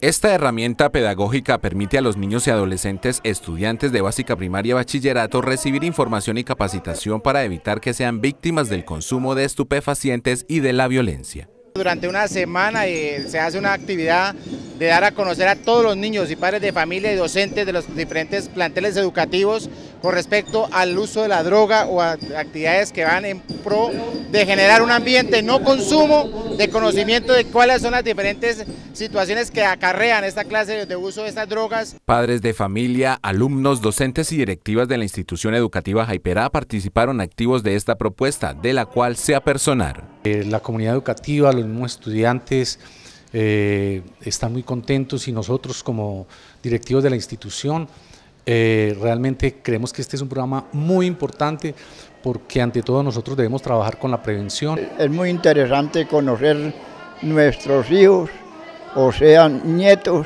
Esta herramienta pedagógica permite a los niños y adolescentes estudiantes de básica primaria y bachillerato recibir información y capacitación para evitar que sean víctimas del consumo de estupefacientes y de la violencia. Durante una semana se hace una actividad de dar a conocer a todos los niños y padres de familia y docentes de los diferentes planteles educativos con respecto al uso de la droga o a actividades que van en pro de generar un ambiente no consumo, de conocimiento de cuáles son las diferentes situaciones que acarrean esta clase de uso de estas drogas. Padres de familia, alumnos, docentes y directivas de la institución educativa Jaiperá participaron activos de esta propuesta, de la cual se apersonaron. La comunidad educativa, los mismos estudiantes están muy contentos y nosotros como directivos de la institución realmente creemos que este es un programa muy importante porque ante todo nosotros debemos trabajar con la prevención. Es muy interesante conocer nuestros hijos, o sean nietos,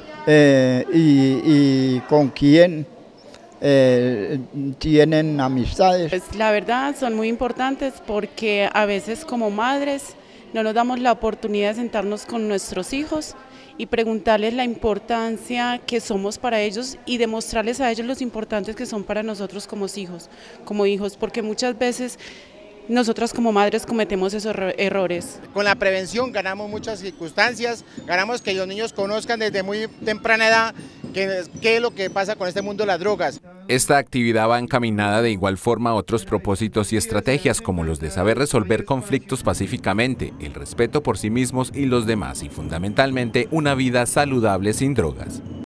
y con quién tienen amistades. Pues la verdad son muy importantes porque a veces como madres no nos damos la oportunidad de sentarnos con nuestros hijos y preguntarles la importancia que somos para ellos y demostrarles a ellos los importantes que son para nosotros como hijos, porque muchas veces nosotras como madres cometemos esos errores. Con la prevención ganamos muchas circunstancias, ganamos que los niños conozcan desde muy temprana edad qué es lo que pasa con este mundo de las drogas. Esta actividad va encaminada de igual forma a otros propósitos y estrategias como los de saber resolver conflictos pacíficamente, el respeto por sí mismos y los demás y fundamentalmente una vida saludable sin drogas.